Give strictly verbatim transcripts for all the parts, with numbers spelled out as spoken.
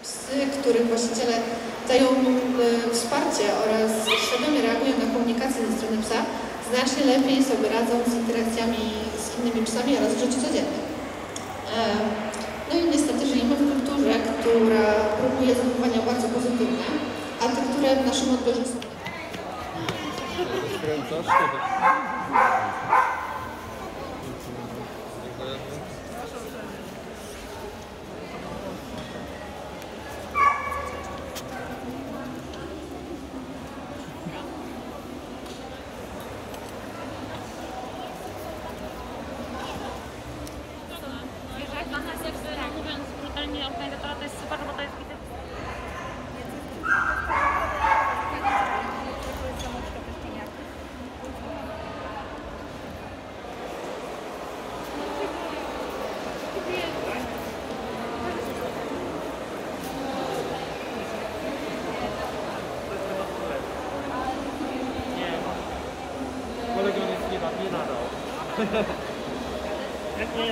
Psy, których właściciele dają wsparcie oraz świadomie reagują na komunikację ze strony psa, znacznie lepiej sobie radzą z interakcjami z innymi psami oraz w życiu codziennym. No i niestety żyjemy w kulturze, która próbuje zachowania bardzo pozytywne, a te, które w naszym odbiorze są. Mówiąc brutalnie, organizatora to jest super, bo to jest widzę. Kolega jest nie, nie nadał. Nie,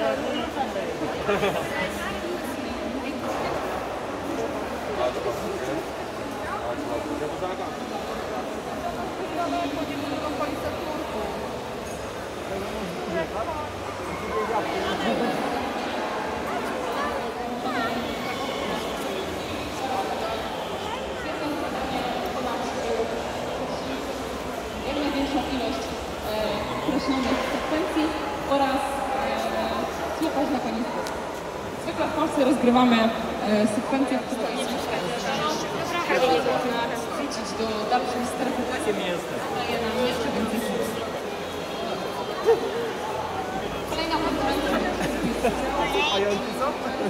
jak największą ilość określonych sekwencji oraz słuchać na koniec. Zwykle w Polsce rozgrywamy e, sekwencję, która jest wrócić do dalszej strefy. Daje nam jeszcze więcej sił. Kolejna konferencja. A ja co?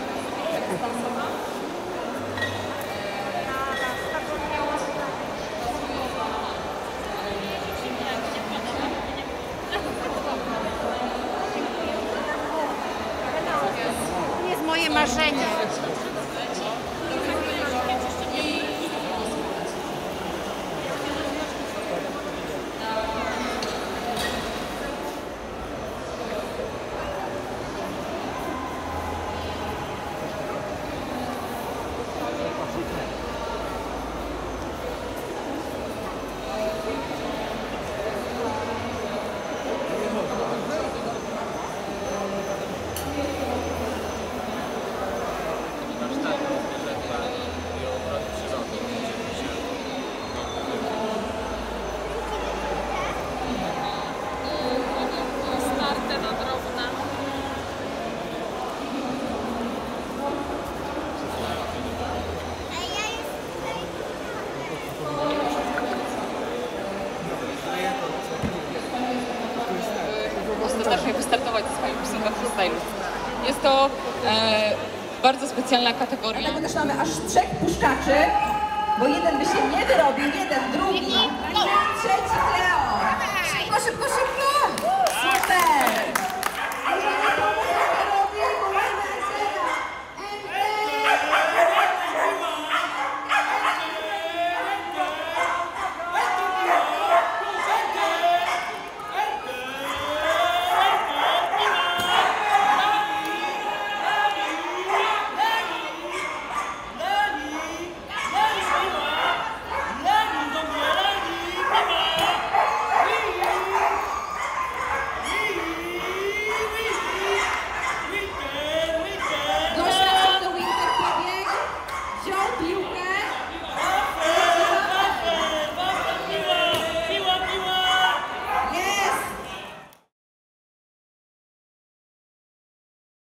To jest moje marzenie. Ostatecznie wystartować ze swoim psem we freestylu. Jest to e, bardzo specjalna kategoria. Dlatego też mamy aż trzech puszczaczy, bo jeden by się nie wyrobił, jeden, drugi, trzeci Leo. Szybko, szybko, szybko.